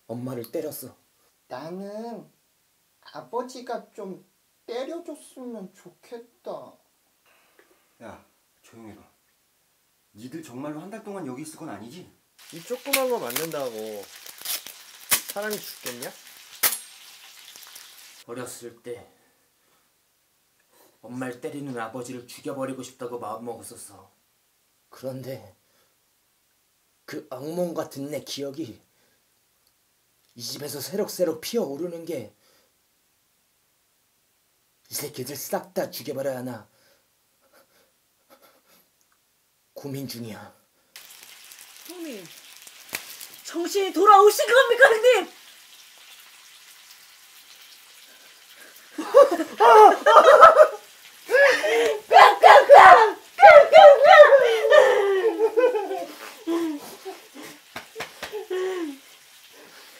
엄마를 때렸어. 나는 아버지가 좀 때려줬으면 좋겠다. 야, 조용히 봐. 니들 정말로 한 달 동안 여기 있을 건 아니지? 이 조그만 거 맞는다고 사람이 죽겠냐? 어렸을 때 엄마를 때리는 아버지를 죽여버리고 싶다고 마음먹었었어. 그런데 그 악몽 같은 내 기억이 이 집에서 새록새록 피어오르는 게 이 새끼들 싹 다 죽여버려야 하나 고민 중이야. 형님, 정신이 돌아오신 겁니까?